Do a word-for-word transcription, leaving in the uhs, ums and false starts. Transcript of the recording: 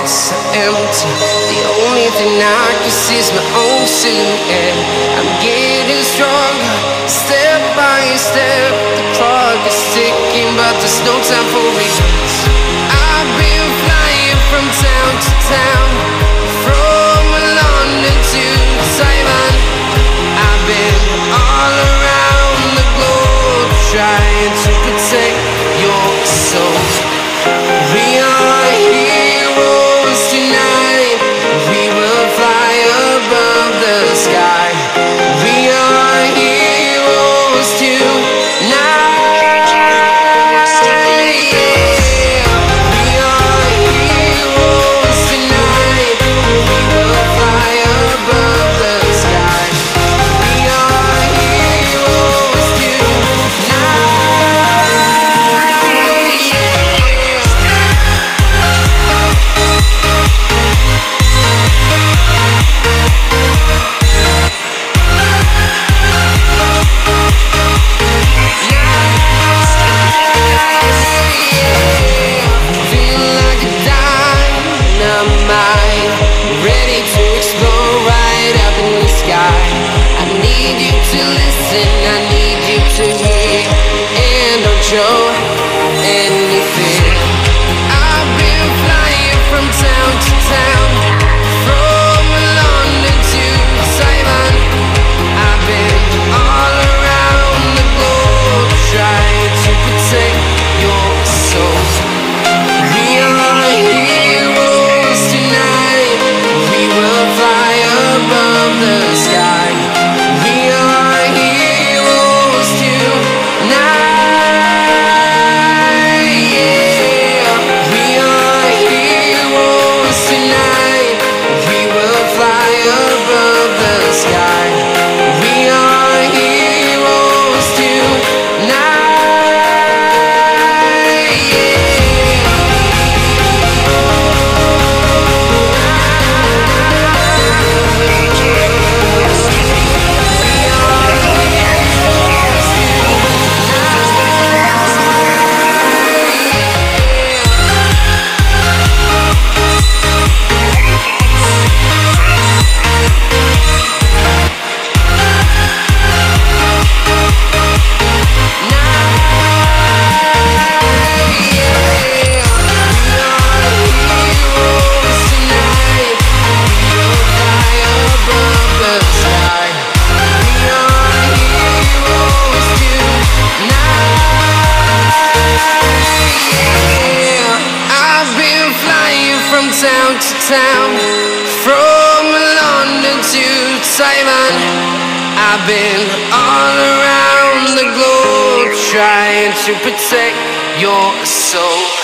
streets are empty. The only thing I can see is my own silhouette. I'm getting stronger, step by step. The clock is ticking, but there's no time for regrets. I've been flying from town to town, from London to Taiwan. I've been all around the globe, trying to protect your soul. We are heroes tonight. We will fly above the sky. We are heroes tonight. Show anything. I've been flying from town to town, from London to Taiwan. I've been all around the globe, trying to protect your soul. We are heroes tonight. We will fly above the sky. We are heroes tonight. Town to town, from London to Taiwan. I've been all around the globe, trying to protect your soul.